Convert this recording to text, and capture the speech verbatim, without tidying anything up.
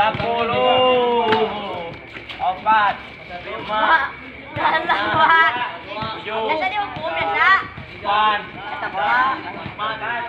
sepuluh, empat, lima, Dalawa. tujuh, Biasa dihukum biasa. delapan, sembilan,